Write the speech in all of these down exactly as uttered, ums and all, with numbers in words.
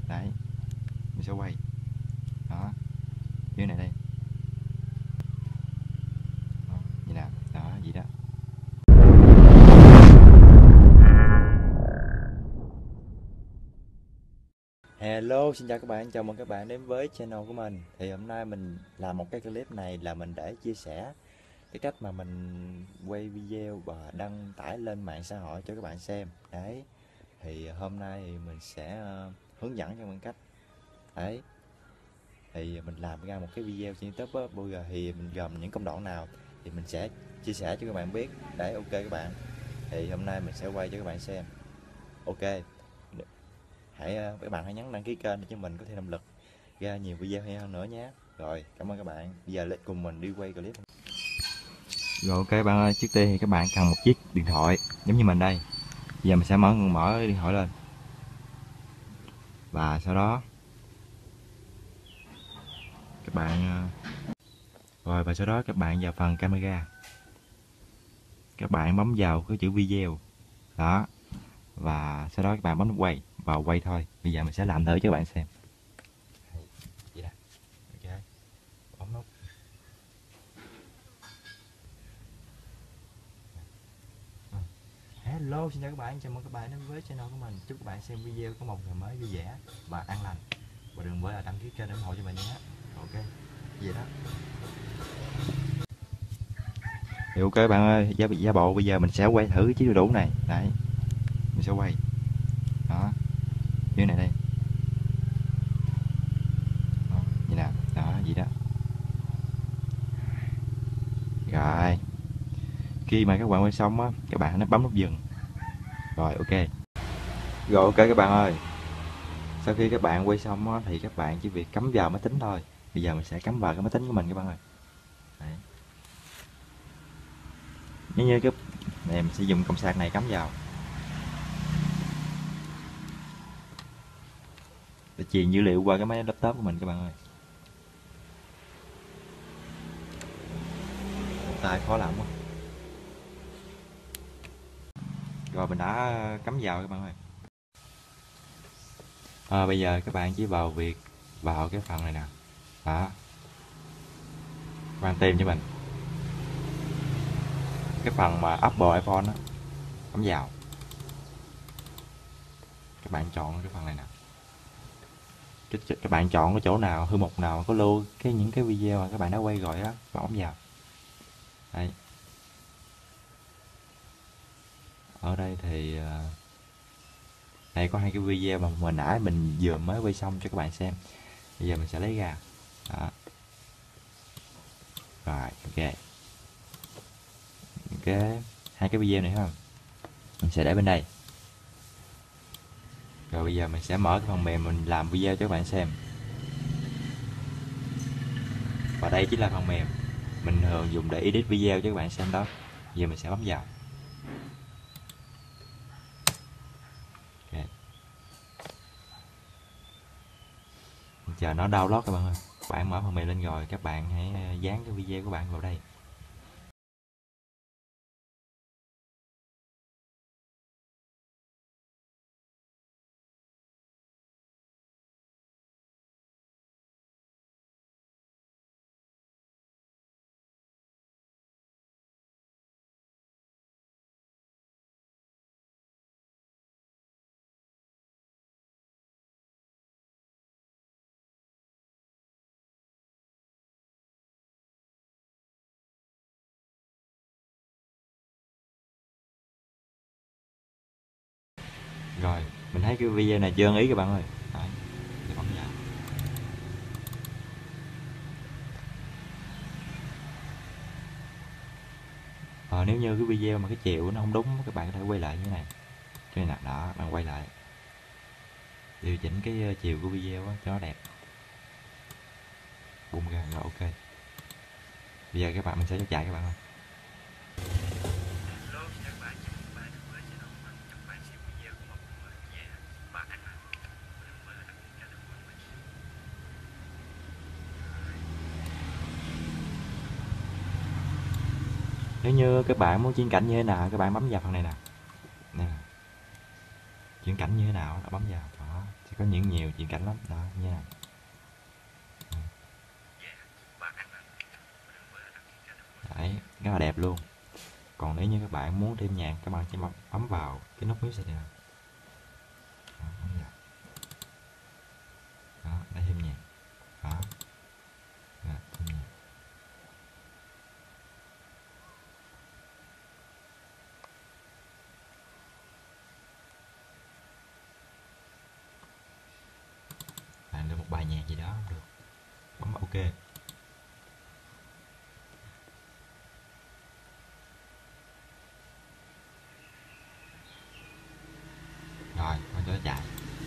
Đấy, mình sẽ quay đó như này đây đó, như nào đó gì đó. Hello, xin chào các bạn, chào mừng các bạn đến với channel của mình. Thì hôm nay mình làm một cái clip này là mình để chia sẻ cái cách mà mình quay video và đăng tải lên mạng xã hội cho các bạn xem. Đấy, thì hôm nay thì mình sẽ uh, hướng dẫn cho bạn cách. Đấy, thì mình làm ra một cái video trên YouTube á, bây giờ thì mình gồm những công đoạn nào thì mình sẽ chia sẻ cho các bạn biết. Đấy, ok các bạn. Thì hôm nay mình sẽ quay cho các bạn xem. Ok, hãy các bạn hãy nhấn đăng ký kênh để cho mình có thêm động lực ra nhiều video hay hơn nữa nhé. Rồi, cảm ơn các bạn. Bây giờ let's cùng mình đi quay clip. Rồi ok bạn ơi, trước tiên thì các bạn cần một chiếc điện thoại giống như mình đây. Bây giờ mình sẽ mở mở điện thoại lên. Và sau đó các bạn rồi và sau đó các bạn vào phần camera. Các bạn bấm vào cái chữ video. Đó. Và sau đó các bạn bấm quay và quay thôi. Bây giờ mình sẽ làm thử cho các bạn xem. Vậy nè. Ok. Bấm nút. Hello, xin chào các bạn, chào mừng các bạn đến với channel của mình. Chúc các bạn xem video có một ngày mới vui vẻ và an lành. Và đừng quên là đăng ký kênh để ủng hộ cho mình nhé. Ok, vậy đó. Thì ok bạn ơi, giả, giả bộ bây giờ mình sẽ quay thử cái chiếc đu đủ này. Đấy, mình sẽ quay. Đó, như này đây. Đó, như nào, đó, vậy đó. Rồi, khi mà các bạn quay xong á, các bạn nó bấm nút dừng. Rồi ok. Rồi ok các bạn ơi. Sau khi các bạn quay xong á, thì các bạn chỉ việc cắm vào máy tính thôi. Bây giờ mình sẽ cắm vào cái máy tính của mình các bạn ơi. Đấy. Nếu như cái này mình sẽ dùng cổng sạc này cắm vào để truyền dữ liệu qua cái máy laptop của mình các bạn ơi. Một tay khó làm quá. Rồi mình đã cắm vào các bạn ơi. À, bây giờ các bạn chỉ vào việc vào cái phần này nè. Đó. Các bạn tìm cho mình cái phần mà Apple iPhone đó, cắm vào. Các bạn chọn cái phần này nè. Các bạn chọn cái chỗ nào thư mục nào có lưu cái những cái video mà các bạn đã quay rồi á, bấm vào. Đây. Ở đây thì đây có hai cái video mà hồi nãy mình vừa mới quay xong cho các bạn xem. Bây giờ mình sẽ lấy ra. Đó. Rồi, ok. Cái hai cái video này không? Mình sẽ để bên đây. Rồi bây giờ mình sẽ mở cái phần mềm mình làm video cho các bạn xem. Và đây chính là phần mềm mình thường dùng để edit video cho các bạn xem đó. Giờ mình sẽ bấm vào. Okay. Chờ nó download các bạn ơi. Bạn mở phần mềm lên rồi các bạn hãy dán cái video của bạn vào đây. Rồi, mình thấy cái video này chưa ưng ý các bạn ơi. Đấy, để bấm vào. Ờ, nếu như cái video mà cái chiều nó không đúng, các bạn có thể quay lại như thế này. Cái này đó, bạn quay lại. Điều chỉnh cái chiều của video đó, cho nó đẹp. Bung ra rồi ok. Bây giờ các bạn mình sẽ cho chạy các bạn ơi. Nếu như các bạn muốn chuyển cảnh như thế nào, các bạn bấm vào phần này nè. Nè. Chuyển cảnh như thế nào, đó, bấm vào. Đó. có những nhiều chuyện cảnh lắm đó nha. Đấy, rất là đẹp luôn. Còn nếu như các bạn muốn thêm nhạc, các bạn chỉ bấm bấm vào cái nút music này nè. Đó, bấm vào. Đó, để thêm nhạc. Đó. Đó, thêm nhạc. Bạn đưa một bài nhạc gì đó cũng được. Bấm ok. Rồi, con cho nó chạy.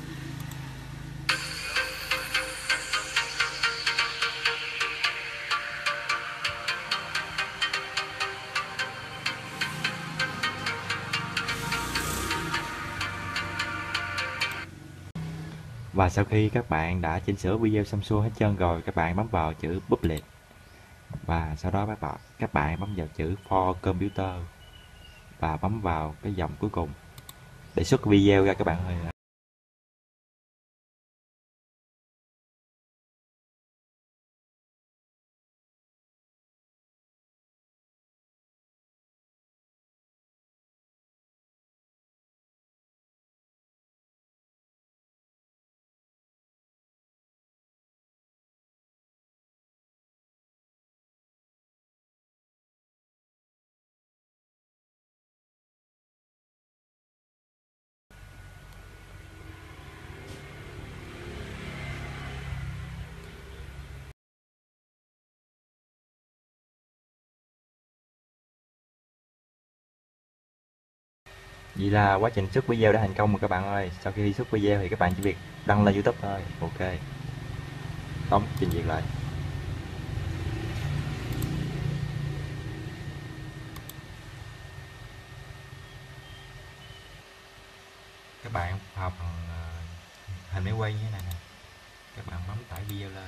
Và sau khi các bạn đã chỉnh sửa video xong xuôi hết trơn rồi, các bạn bấm vào chữ public. Và sau đó các bạn các bạn bấm vào chữ for computer và bấm vào cái dòng cuối cùng để xuất video ra các bạn ơi. Vậy là quá trình xuất video đã thành công rồi các bạn ơi. Sau khi xuất video thì các bạn chỉ việc đăng lên YouTube thôi. Ok. Đóng trình duyệt lại. Các bạn học bằng uh, hình máy quay như thế này nè. Các bạn bấm tải video lên.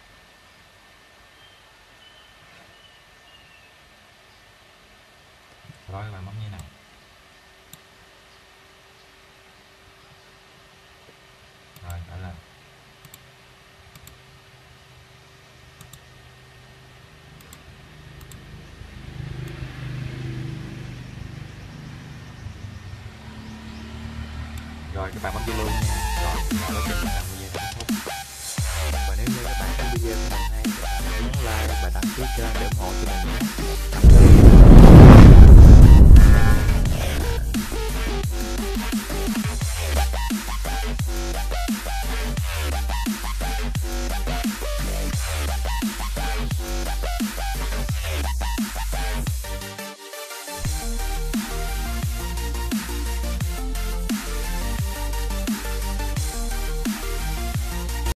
Sau đó các bạn bấm như thế này. Rồi, trở lên. Rồi các bạn bấm video nha. Rồi, rồi đó chính là video đã kết thúc. Và nếu như các bạn thấy video của mình hay, các bạn nhấn like và đăng ký kênh để ủng hộ cho mình nhé.